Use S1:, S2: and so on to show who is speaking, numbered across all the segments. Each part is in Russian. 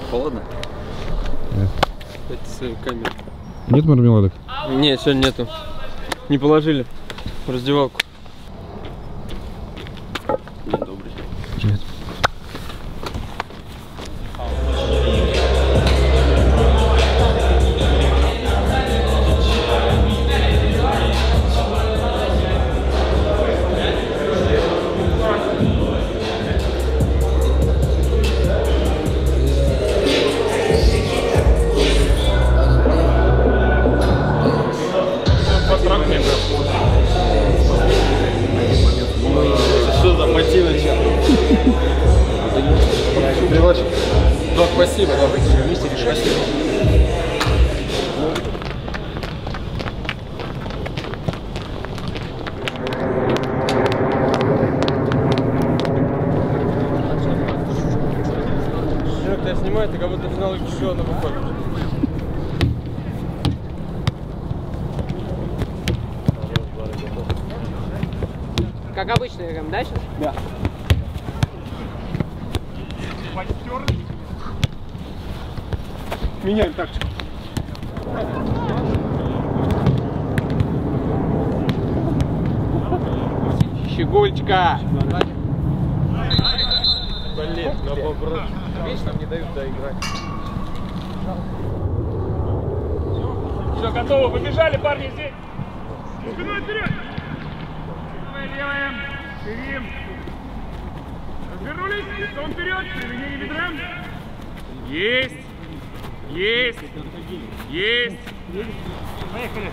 S1: Холодно?
S2: Нет.
S1: Это камера.
S2: Нет мармеладок?
S1: Нет, сегодня нету. Не положили в раздевалку. День добрый.
S2: Привет.
S1: Что за мотивы? Да, спасибо. Вместе решать. Тебя снимает, ты как будто финал чемпиона выходит.
S3: Как обычно играем, да, сейчас?
S1: Да. Меняем тактику. Щегольчика! Блин, видишь, нам не дают доиграть.
S4: Все, готово, побежали, парни, здесь. Спиной вперед. Делаем, ширим. Развернулись, лицом вперед, ширине бедром. Есть, есть, есть. Поехали.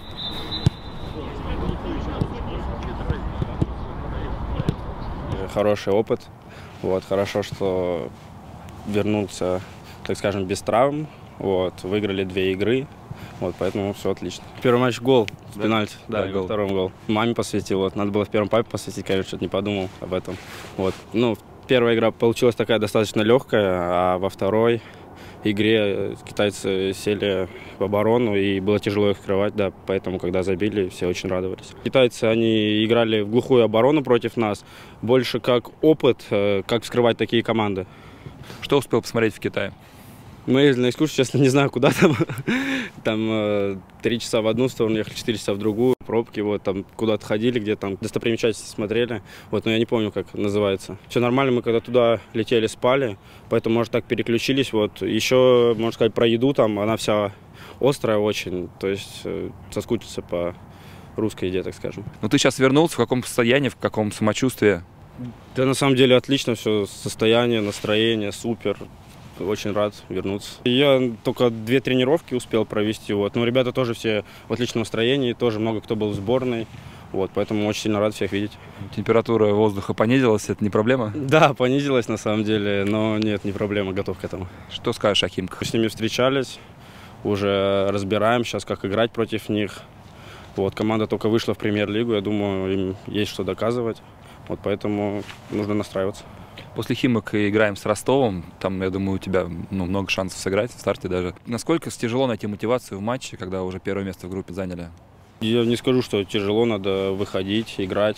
S5: Хороший опыт. Вот, хорошо, что вернулся, так скажем, без травм. Вот, выиграли 2 игры. Вот, поэтому все отлично. Первый матч гол с пенальти, да, гол. Втором гол. Маме посвятил, вот, надо было в первом папе посвятить, конечно, что-то не подумал об этом. Вот, ну, первая игра получилась такая достаточно легкая, а во второй игре китайцы сели в оборону, и было тяжело их открывать, да, поэтому, когда забили, все очень радовались. Китайцы, они играли в глухую оборону против нас, больше как опыт, как вскрывать такие команды.
S6: Что успел посмотреть в Китае?
S5: Мы ездили на экскурсию, честно, не знаю, куда там. Там 3 часа в одну сторону, ехали 4 часа в другую. Пробки, вот там куда-то ходили, где там достопримечательности смотрели. Вот, но я не помню, как называется. Все нормально, мы когда туда летели, спали, поэтому, может, так переключились. Вот. Еще, можно сказать, про еду там, она вся острая очень, то есть соскучиться по русской еде, так скажем.
S6: Ну ты сейчас вернулся, в каком состоянии, в каком самочувствии?
S5: Да, на самом деле отлично все, состояние, настроение, супер. Очень рад вернуться. Я только 2 тренировки успел провести, вот. Но ребята тоже все в отличном настроении, тоже много кто был в сборной, вот, поэтому очень сильно рад всех видеть.
S6: Температура воздуха понизилась, это не проблема?
S5: Да, понизилась на самом деле, но нет, не проблема, готов к этому.
S6: Что скажешь о Химках?
S5: С ними встречались, уже разбираем сейчас, как играть против них. Вот, команда только вышла в премьер-лигу, я думаю, им есть что доказывать, вот, поэтому нужно настраиваться.
S6: После Химок играем с Ростовом, там, я думаю, у тебя много шансов сыграть в старте даже. Насколько тяжело найти мотивацию в матче, когда уже первое место в группе заняли?
S5: Я не скажу, что тяжело, надо выходить, играть,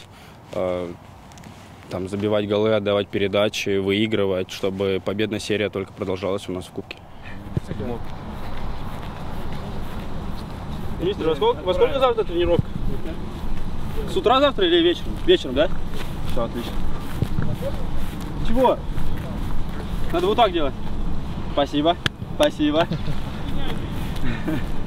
S5: там, забивать голы, отдавать передачи, выигрывать, чтобы победная серия только продолжалась у нас в Кубке.
S1: Мистер, во сколько завтра тренировка? С утра завтра или вечером? Вечером, да? Все, отлично. Чего? Надо вот так делать. Спасибо. Спасибо.